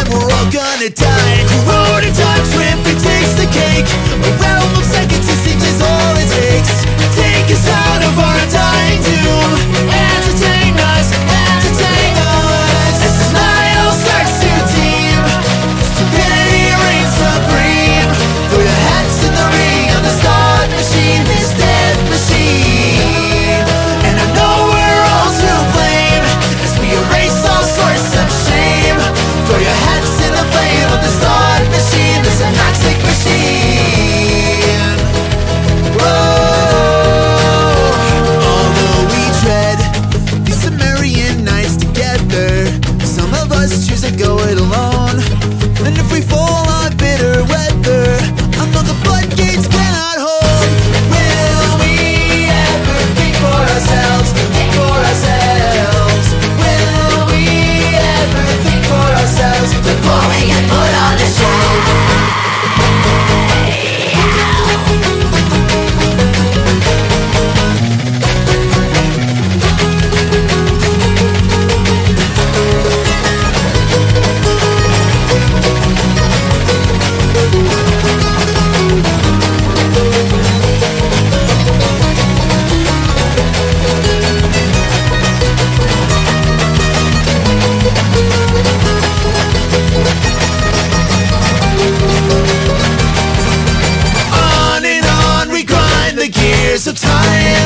we're all gonna die. Road and time trip, it takes the cake. A realm of seconds, it is all it takes. Take us out of our undying doom. Entertain us, entertain us. As the Nile starts to teem, stupidity reigns supreme. Throw your hats in the ring of the Scot machine, this dead machine. And I know we're all to blame as we erase all sorts of shame. Throw your hats in the flame of the Scot machine, this Anoxic machine. Whoa. Although we tread these Sumerian nights together, some of us choose to go it alone. And if we fall on bitter weather, I know the floodgates cannot hold. Will we ever think for ourselves? Think for ourselves. Will we ever think for ourselves before we get put on the shelf? On and on we grind the gears of time.